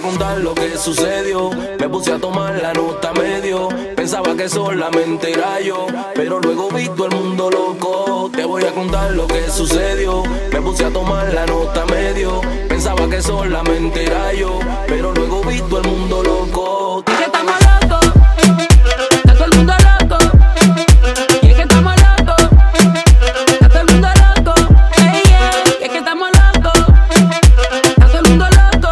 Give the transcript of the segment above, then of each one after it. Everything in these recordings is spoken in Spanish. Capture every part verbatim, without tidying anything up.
contar lo que sucedió. Me puse a tomar la nota medio. Pensaba que solamente era yo, pero luego vi todo el mundo loco. Te voy a contar lo que sucedió. Me puse a tomar la nota medio. Pensaba que solamente era yo, pero luego vi todo el mundo loco. Y que estamos locos, está todo el mundo loco. Y es que estamos locos, está todo el mundo loco. Hey, yeah. Y es que estamos locos, está todo el mundo loco.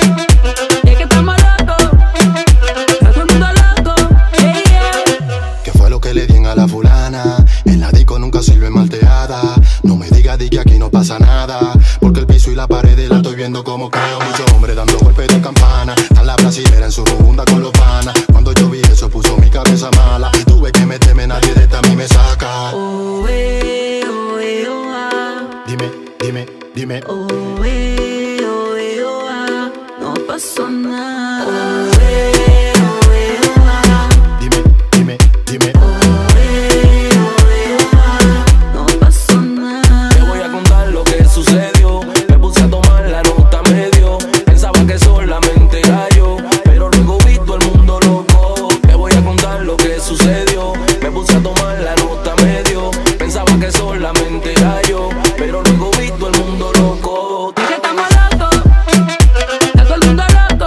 Y es que estamos locos, está todo el mundo loco. Hey, yeah. ¿Qué fue lo que le di a la fulana? En la disco nunca sirve malteada. No me digas di que aquí no pasa nada, porque el piso y la pared la estoy viendo como creo. Muchos hombres dando golpes de campana. Está la brasilera en su rubunda con los panas. Cuando yo vi eso puso mi cabeza mala. Y tuve que meterme, nadie de esta a mí me saca. Oh, eh, oh, eh, oh, ah. Dime, dime, dime. Oh, eh, oh, eh, oh, ah. No pasó nada. Oh, eh, oh, eh, oh, ah. Dime, dime, dime. Oh, eh, oh, eh, oh, ah. No pasó nada. Te voy a contar lo que sucedió. Me puse a tomar la nota medio. Pensaba que solamente era yo, pero luego vi todo el mundo loco. Te voy a contar lo que sucedió. Me puse a tomar la nota medio. Pensaba que solamente era yo, pero luego vi todo el mundo loco. Y es que estamos locos, está todo el mundo loco.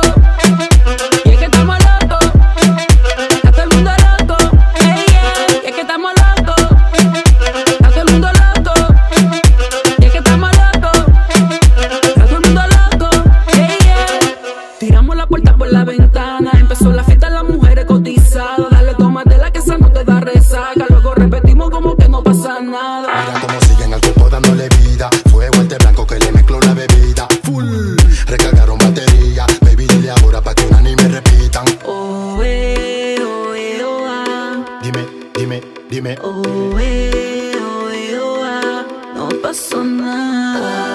Y es que estamos locos, está todo el mundo loco. Hey, yeah. Y es que estamos locos, está todo el mundo loco. Y es que estamos locos, está todo el mundo loco. Hey, yeah. Tiramos la puerta por la ventana. Empezó la fiesta, las mujeres cotizadas. Dale toma de la que esa no te da resaca. Luego repetimos como que no pasa nada. Mira cómo siguen al cuerpo dándole vida. Fuego este blanco que le mezcló la bebida. Full, recargaron batería. Baby, dile ahora pa' que una ni me repitan. Oh, eh, oh, eh, oh, ah. Dime, dime, dime. Oh, eh, oh, eh, oh, ah. No pasó nada.